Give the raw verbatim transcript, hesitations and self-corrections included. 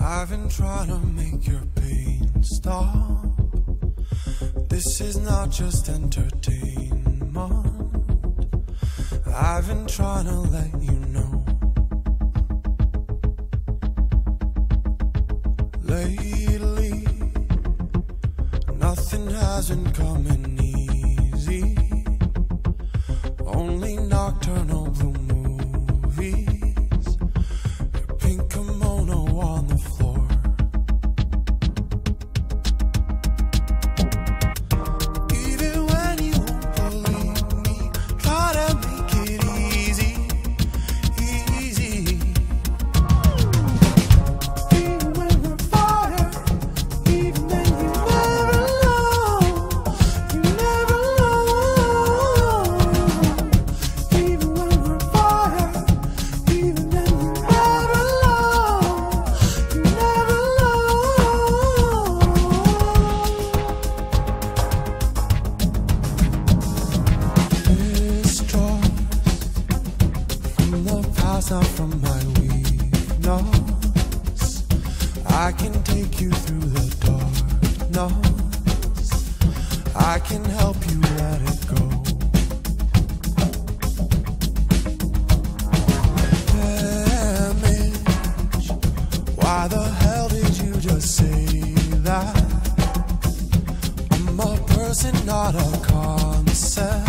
I've been trying to make your pain stop. This is not just entertainment. I've been trying to let you know. Lately, nothing has been coming easy. Only nocturnal blue movies. Your pink kimono on the floor. Even when you won't believe me, try to make it easy, easy. Even when we're fire, even then you never know, you never know. Even when we're fire, even then you never know, you never know. Distrust from the past, not from my weakness. I can take you through the darkness. I can help you let it go. Damage. Why the hell did you just say that? I'm a person, not a concept.